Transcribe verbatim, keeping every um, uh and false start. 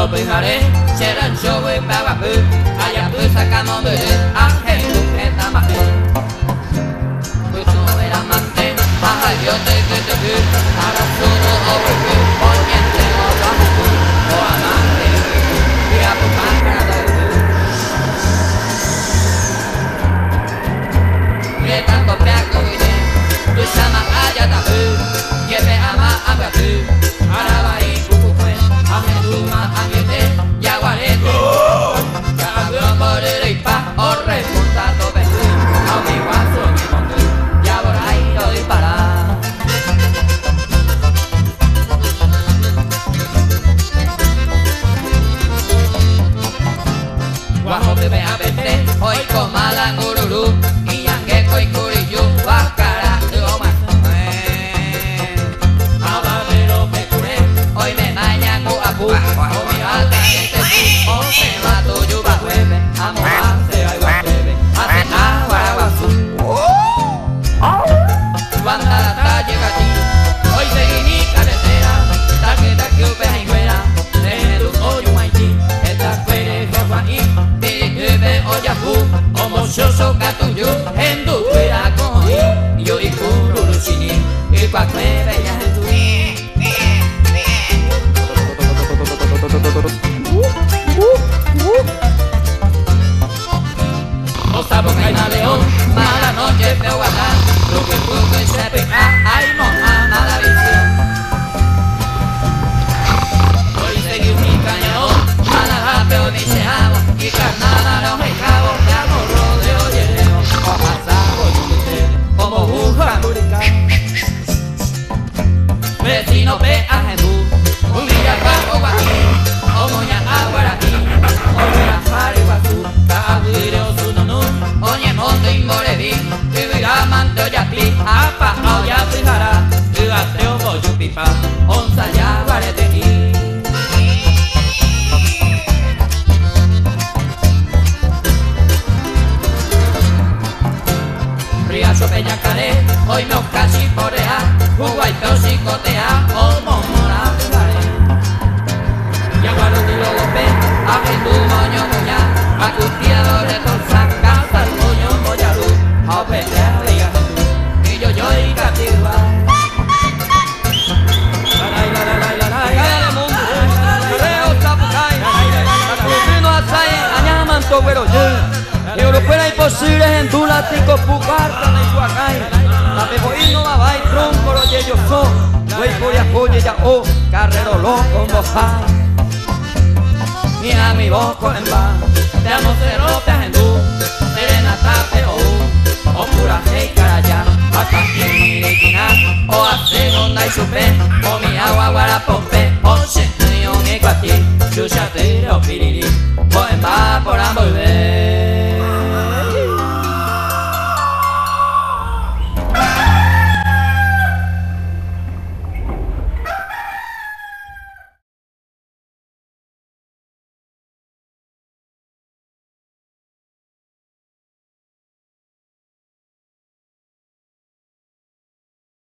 lo pijaré, será el show y pega pu, allá tú sacamos de ángel, tu jeta más. Tu no era amante, baja yo te que te pu, ahora solo over pu, poniente o bajo pu, o amante, y a tu pájara de pu. Que tanto peaco vine, tu llama allá ta pu, lleve ama haga pu, ahora va y cucu fue, ame tu ma angete, ya guarete, ya hago morir y pa, o repunta to pu, a mi guaso mi monte, ya por ahí lo dispara. Guajo te ve a verte, hoy comala ngururu, y yangueco y curillo, bacara de oma. Abadero me curé, hoy me mañan guapu, o mi alta gente tu, o se mato yo ba jueve, amo hace ay guajueve, hace agua guasu. Banda la talle gati, hoy seguí mi carretera, tarjeta que upe y fuera, de tu hoyo Haití, esta fuere Joaquín. Como yo soy catuyo, en tu fuera cogí, yo y puro luchini, y pa' que veas en tu. O sabo que hay una león, mala noche me guarda, lo que pudo y se pega, ay moja, mala visión. Hoy seguí mi cañón, mala rapeo mi sejabo, y carnada los esclavos. Vecino pe a Jesús, un día bajo guaquín, o moña aguaraquí, o mira pare guazú, cabire o su nonú, oñe monte y moreví, que virá mante o yapi, apa o ya fijará, que ateo boyo pipa, onza ya guaretequí. Riacho peñacaré, hoy me casi porea, juguaito psicotea, o momora jugaré. Y aguaro tu lo golpe, abre tu moño moña, a custiador de torza, casa el moño moyalú, a pelea diga Jesús, y yo yo y catigua. Fuera imposible en tu látigo pucarta de Huacay, la pepoíno va va y tronco lo que yo soy, güey por ya joye ya o carrero loco en bojay. Y a mi voz con el bar, te amo cero te agendú, serenata te o, o pura hey caraya, acá en mi o a segunda y supe, o mi agua guarapompe, o shenyo en ecuatí, chuchatero piriri, o en va por envolver.